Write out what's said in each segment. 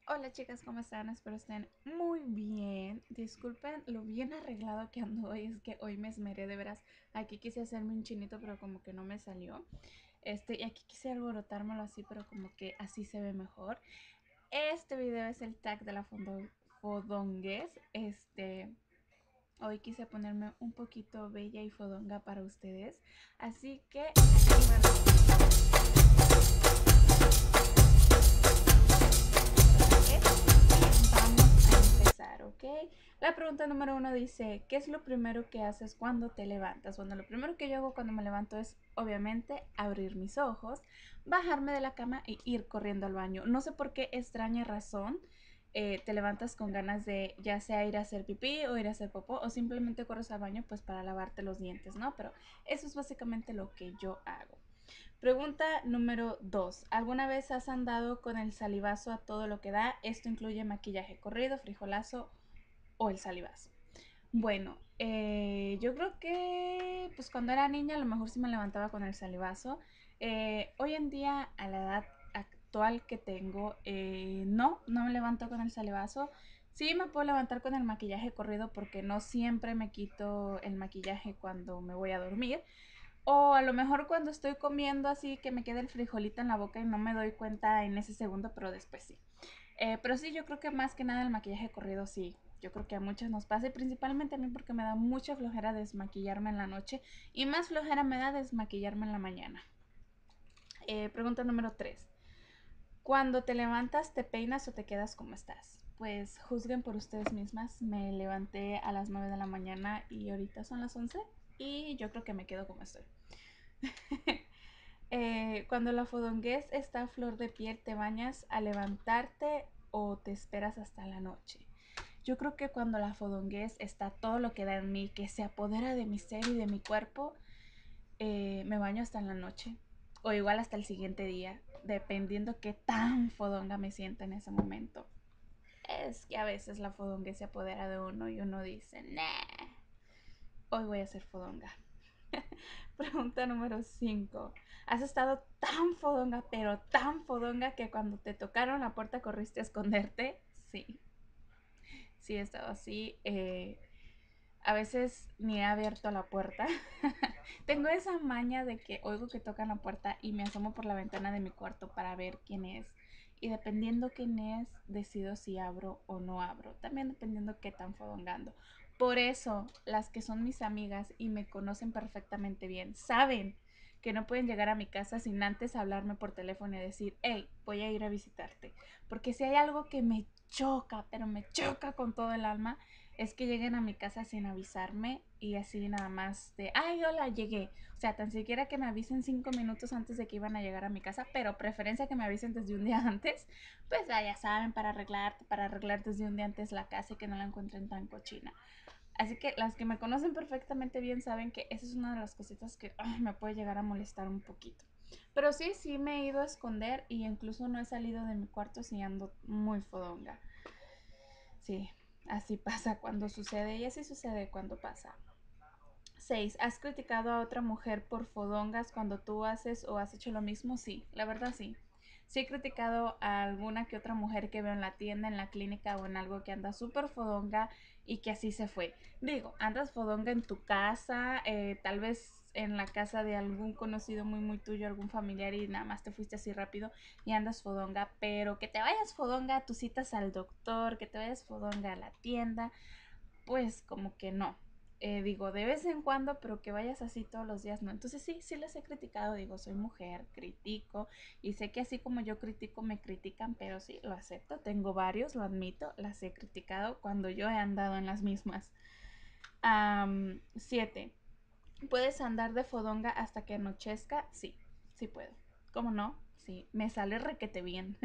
Hola chicas, ¿cómo están? Espero estén muy bien. Disculpen lo bien arreglado que ando hoy, es que hoy me esmeré de veras. Aquí quise hacerme un chinito, pero como que no me salió. Y aquí quise alborotármelo así, pero como que así se ve mejor. Este video es el tag de la fodonguez. Hoy quise ponerme un poquito bella y fodonga para ustedes. Así que aquí van vamos a empezar, ¿ok? La pregunta número uno dice, ¿qué es lo primero que haces cuando te levantas? Bueno, lo primero que yo hago cuando me levanto es, obviamente, abrir mis ojos, bajarme de la cama e ir corriendo al baño. No sé por qué extraña razón te levantas con ganas de ya sea ir a hacer pipí o ir a hacer popó o simplemente corres al baño pues para lavarte los dientes, ¿no? Pero eso es básicamente lo que yo hago. Pregunta número 2. ¿Alguna vez has andado con el salivazo a todo lo que da? Esto incluye maquillaje corrido, frijolazo o el salivazo. Bueno, yo creo que pues cuando era niña a lo mejor sí me levantaba con el salivazo. Hoy en día, a la edad actual que tengo, no me levanto con el salivazo. Sí me puedo levantar con el maquillaje corrido porque no siempre me quito el maquillaje cuando me voy a dormir. O a lo mejor cuando estoy comiendo así que me queda el frijolito en la boca y no me doy cuenta en ese segundo, pero después sí. Pero sí, yo creo que más que nada el maquillaje corrido sí. Yo creo que a muchas nos pasa y principalmente a mí porque me da mucha flojera desmaquillarme en la noche y más flojera me da desmaquillarme en la mañana. Pregunta número 3. Cuando te levantas, ¿te peinas o te quedas como estás? Pues juzguen por ustedes mismas. Me levanté a las 9 de la mañana y ahorita son las 11 y yo creo que me quedo como estoy. Cuando la fodonguez está a flor de piel, ¿te bañas a levantarte o te esperas hasta la noche? Yo creo que cuando la fodonguez está todo lo que da en mí, que se apodera de mi ser y de mi cuerpo, me baño hasta en la noche o igual hasta el siguiente día, dependiendo qué tan fodonga me sienta en ese momento. Es que a veces la fodonguez se apodera de uno y uno dice, nah, hoy voy a ser fodonga. Pregunta número 5. ¿Has estado tan fodonga, pero tan fodonga que cuando te tocaron la puerta corriste a esconderte? Sí, sí he estado así. A veces ni he abierto la puerta. Tengo esa maña de que oigo que tocan la puerta y me asomo por la ventana de mi cuarto para ver quién es. Y dependiendo quién es, decido si abro o no abro. También dependiendo qué tan fodongando. Por eso, las que son mis amigas y me conocen perfectamente bien, saben que no pueden llegar a mi casa sin antes hablarme por teléfono y decir, hey, voy a ir a visitarte. Porque si hay algo que me choca, pero me choca con todo el alma, es que lleguen a mi casa sin avisarme y así nada más de, ay, hola, llegué. O sea, tan siquiera que me avisen 5 minutos antes de que iban a llegar a mi casa, pero preferencia que me avisen desde un día antes, pues ya saben, para arreglar desde un día antes la casa y que no la encuentren tan cochina. Así que las que me conocen perfectamente bien saben que esa es una de las cositas que me puede llegar a molestar un poquito. Pero sí, sí me he ido a esconder y incluso no he salido de mi cuarto si ando muy fodonga. Sí, así pasa cuando sucede y así sucede cuando pasa. 6. ¿Has criticado a otra mujer por fodongas cuando tú haces o has hecho lo mismo? Sí, la verdad sí. Sí he criticado a alguna que otra mujer que veo en la tienda, en la clínica o en algo que anda súper fodonga y que así se fue. Digo, andas fodonga en tu casa, tal vez en la casa de algún conocido muy tuyo, algún familiar y nada más te fuiste así rápido y andas fodonga, pero que te vayas fodonga a tus citas al doctor, que te vayas fodonga a la tienda, pues como que no. Digo, de vez en cuando, pero que vayas así todos los días, no. Entonces sí, sí les he criticado, digo, soy mujer, critico, y sé que así como yo critico, me critican, pero sí, lo acepto, tengo varios, lo admito, las he criticado cuando yo he andado en las mismas. 7. ¿Puedes andar de fodonga hasta que anochezca? Sí, sí puedo. ¿Cómo no? Sí, me sale requete bien.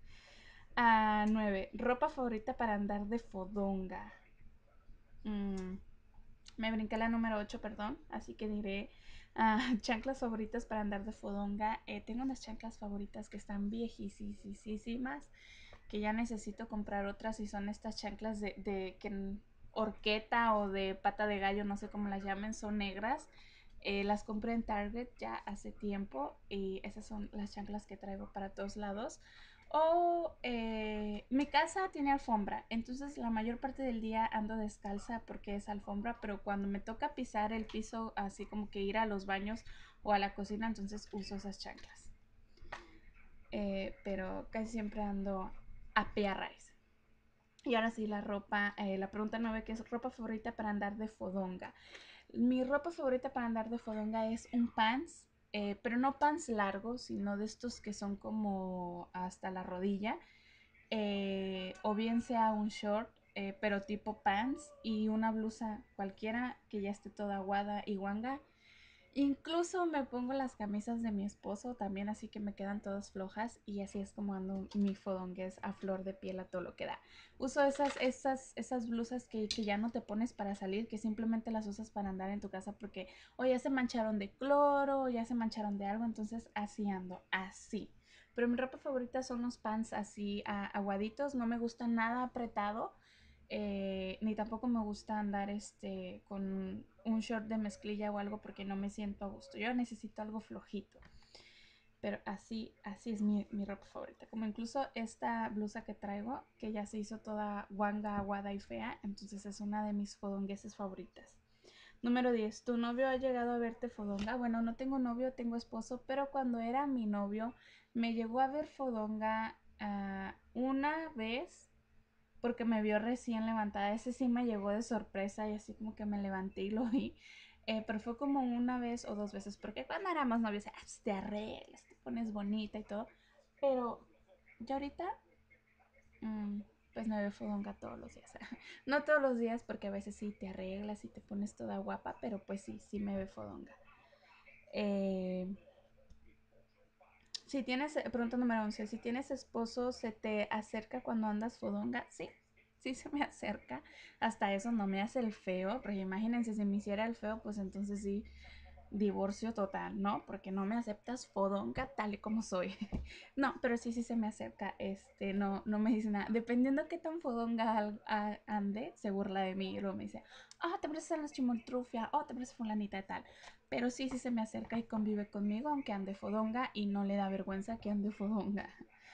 9. ¿Ropa favorita para andar de fodonga? Mm, Me brinqué la número 8, perdón, así que diré chanclas favoritas para andar de fodonga. Tengo unas chanclas favoritas que están viejísimas, que ya necesito comprar otras y son estas chanclas de que horqueta o de pata de gallo, no sé cómo las llamen, son negras. Las compré en Target ya hace tiempo y esas son las chanclas que traigo para todos lados. O mi casa tiene alfombra, entonces la mayor parte del día ando descalza porque es alfombra, pero cuando me toca pisar el piso, así como que ir a los baños o a la cocina, entonces uso esas chanclas. Pero casi siempre ando a pie a raíz. Y ahora sí, la ropa, la pregunta 9, que es ropa favorita para andar de fodonga. Mi ropa favorita para andar de fodonga es un pants, pero no pants largos, sino de estos que son como hasta la rodilla, o bien sea un short, pero tipo pants y una blusa cualquiera que ya esté toda aguada y guanga. Incluso me pongo las camisas de mi esposo también, así que me quedan todas flojas y así es como ando mi fodonguez a flor de piel a todo lo que da. Uso esas blusas que ya no te pones para salir, que simplemente las usas para andar en tu casa porque o ya se mancharon de cloro o ya se mancharon de algo, entonces así ando, así. Pero mi ropa favorita son los pants así aguaditos, no me gusta nada apretado, ni tampoco me gusta andar con un short de mezclilla o algo porque no me siento a gusto. Yo necesito algo flojito. Pero así es mi ropa favorita. Como incluso esta blusa que traigo, que ya se hizo toda guanga, aguada y fea, entonces es una de mis fodongueses favoritas. Número 10. ¿Tu novio ha llegado a verte fodonga? Bueno, no tengo novio, tengo esposo, pero cuando era mi novio me llegó a ver fodonga una vez porque me vio recién levantada. Ese sí me llegó de sorpresa y así como que me levanté y lo vi. Pero fue como una vez o dos veces, porque cuando éramos novios, te arreglas, te pones bonita y todo. Pero yo ahorita, mm, pues me veo fodonga todos los días. No todos los días, porque a veces sí te arreglas y te pones toda guapa, pero pues sí me veo fodonga. Eh, si tienes, pregunta número 11, si tienes esposo, ¿se te acerca cuando andas fodonga? Sí, sí se me acerca. Hasta eso no me hace el feo, porque imagínense, si me hiciera el feo, pues entonces sí, divorcio total, ¿no? Porque no me aceptas fodonga tal y como soy. No, pero sí se me acerca, no me dice nada. Dependiendo qué tan fodonga ande, se burla de mí y luego me dice, te pareces a la chimoltrufia, te pareces fulanita y tal. Pero sí se me acerca y convive conmigo, aunque ande fodonga y no le da vergüenza que ande fodonga.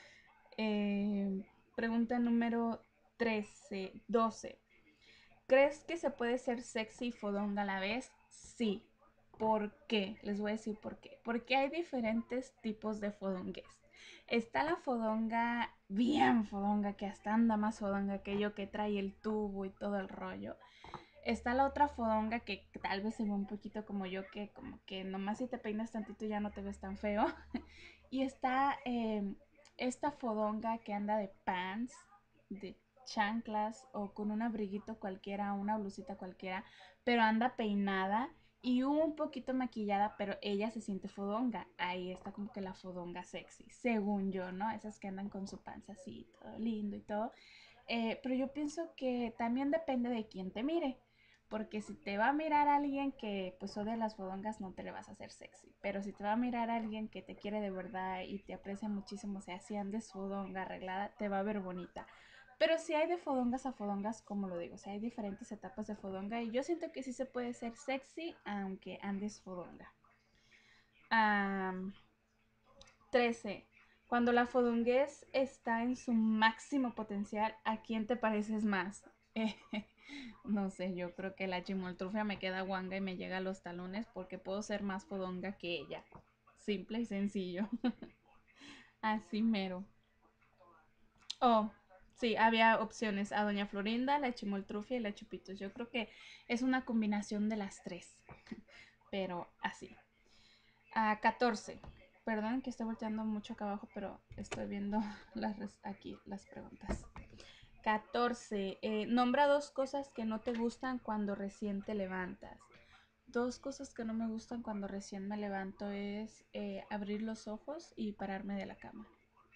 Pregunta número 12. ¿Crees que se puede ser sexy y fodonga a la vez? Sí. ¿Por qué? Les voy a decir por qué. Porque hay diferentes tipos de fodongues. Está la fodonga bien fodonga, que hasta anda más fodonga que yo, que trae el tubo y todo el rollo. Está la otra fodonga que tal vez se ve un poquito como yo, que como que nomás si te peinas tantito ya no te ves tan feo. Y está esta fodonga que anda de pants, de chanclas o con un abriguito cualquiera, una blusita cualquiera, pero anda peinada y un poquito maquillada, pero ella se siente fodonga. Ahí está como que la fodonga sexy, según yo, ¿no? Esas que andan con su panza así, todo lindo y todo. Pero yo pienso que también depende de quién te mire. Porque si te va a mirar a alguien que pues odia las fodongas, no te le vas a hacer sexy. Pero si te va a mirar a alguien que te quiere de verdad y te aprecia muchísimo, o sea, si andes fodonga arreglada, te va a ver bonita. Pero si hay de fodongas a fodongas, como lo digo, o sea, hay diferentes etapas de fodonga y yo siento que sí se puede ser sexy aunque andes fodonga. Um, 13. Cuando la fodonguez está en su máximo potencial, ¿a quién te pareces más? No sé, yo creo que la chimoltrufia me queda guanga y me llega a los talones porque puedo ser más fodonga que ella. Simple y sencillo. Así mero. Oh, sí, había opciones a Doña Florinda, la chimoltrufia y la chupitos. Yo creo que es una combinación de las tres, pero así. 14. Perdón que estoy volteando mucho acá abajo, pero estoy viendo aquí las preguntas. 14. Nombra dos cosas que no te gustan cuando recién te levantas. Dos cosas que no me gustan cuando recién me levanto es abrir los ojos y pararme de la cama.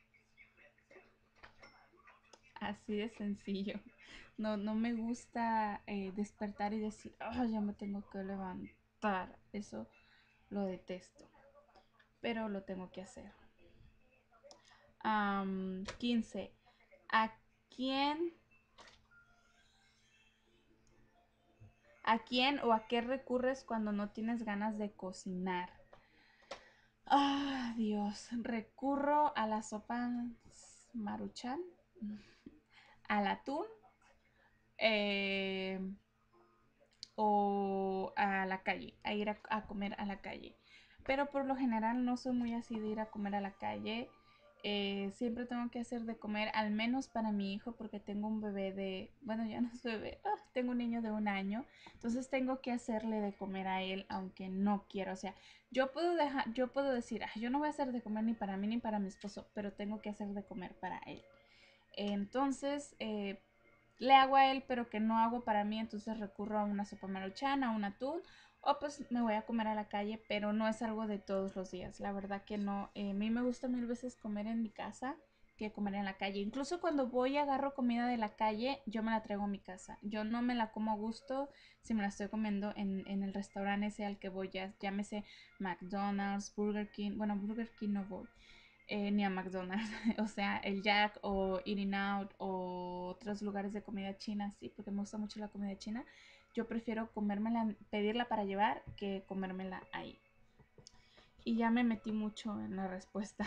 Así de sencillo. No me gusta despertar y decir, ya me tengo que levantar. Eso lo detesto, pero lo tengo que hacer. 15. ¿A quién, ¿A quién o a qué recurres cuando no tienes ganas de cocinar? Dios, recurro a las sopas Maruchan, al atún eh, o a la calle, a ir a comer a la calle. Pero por lo general no soy muy así de ir a comer a la calle. Siempre tengo que hacer de comer, al menos para mi hijo, porque tengo un bebé de, bueno, ya no es bebé, tengo un niño de 1 año, entonces tengo que hacerle de comer a él, aunque no quiero. O sea, yo puedo decir, yo no voy a hacer de comer ni para mí ni para mi esposo, pero tengo que hacer de comer para él. Entonces, le hago a él, pero que no hago para mí, entonces recurro a una sopa maruchan, a un atún, o pues me voy a comer a la calle, pero no es algo de todos los días, la verdad que no. A mí me gusta 1000 veces comer en mi casa que comer en la calle. Incluso cuando voy y agarro comida de la calle, yo me la traigo a mi casa. Yo no me la como a gusto si me la estoy comiendo en el restaurante ese al que voy, ya, llámese McDonald's, Burger King. Bueno, Burger King no voy, ni a McDonald's, o sea, el Jack o Eating Out o otros lugares de comida china, sí, porque me gusta mucho la comida china. Yo prefiero comérmela, pedirla para llevar que comérmela ahí. Y ya me metí mucho en la respuesta.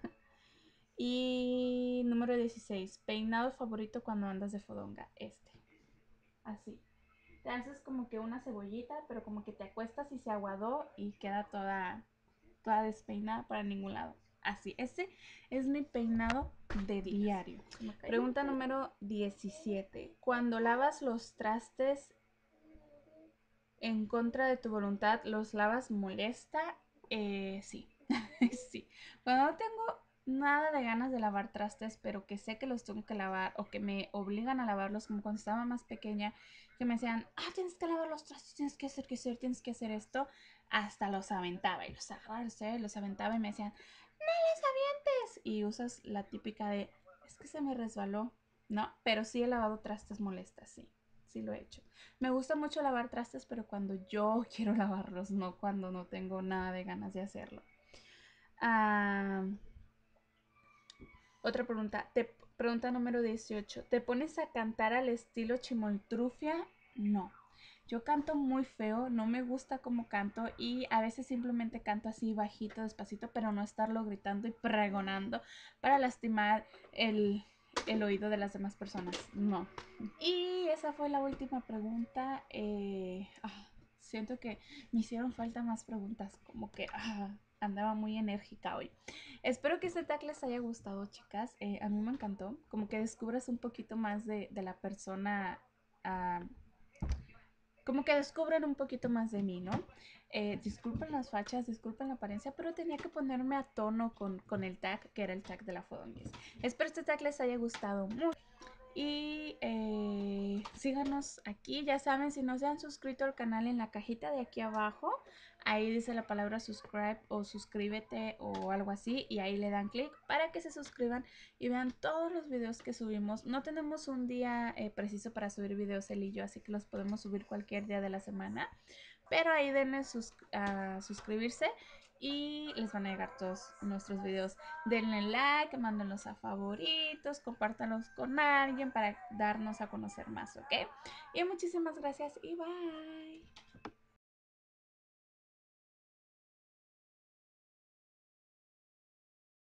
Y número 16, peinado favorito cuando andas de fodonga. Así. Te haces como que una cebollita, pero como que te acuestas y se aguadó y queda toda despeinada para ningún lado. Así, ese es mi peinado de diario. Pregunta número 17. Cuando lavas los trastes en contra de tu voluntad, ¿los lavas molesta? Sí, sí. Cuando no tengo nada de ganas de lavar trastes, pero que sé que los tengo que lavar o que me obligan a lavarlos, como cuando estaba más pequeña, que me decían, tienes que lavar los trastes, tienes que hacer esto, hasta los aventaba y los agarraba, los aventaba y me decían, no los avientes. Y usas la típica de, es que se me resbaló. No, pero sí he lavado trastes molestas, sí, sí lo he hecho. Me gusta mucho lavar trastes, pero cuando yo quiero lavarlos, no cuando no tengo nada de ganas de hacerlo. Ah, otra pregunta. Pregunta número 18. ¿Te pones a cantar al estilo Chimoltrufia? No. Yo canto muy feo, no me gusta cómo canto y a veces simplemente canto así bajito, despacito, pero no estarlo gritando y pregonando para lastimar el oído de las demás personas. No. Y esa fue la última pregunta. Siento que me hicieron falta más preguntas, como que andaba muy enérgica hoy. Espero que este tag les haya gustado, chicas. A mí me encantó, como que descubras un poquito más de la persona, uh, como que descubren un poquito más de mí, ¿no? Disculpen las fachas, disculpen la apariencia, pero tenía que ponerme a tono con el tag, que era el tag de la Fodongues. Espero que este tag les haya gustado mucho. Y síganos aquí, ya saben, si no se han suscrito al canal, en la cajita de aquí abajo, ahí dice la palabra subscribe o suscríbete o algo así, y ahí le dan clic para que se suscriban y vean todos los videos que subimos. No tenemos un día preciso para subir videos él y yo, así que los podemos subir cualquier día de la semana, pero ahí denle a suscribirse y les van a llegar todos nuestros videos. Denle like, mándenlos a favoritos, compártanlos con alguien para darnos a conocer más, ¿ok? Y muchísimas gracias y bye.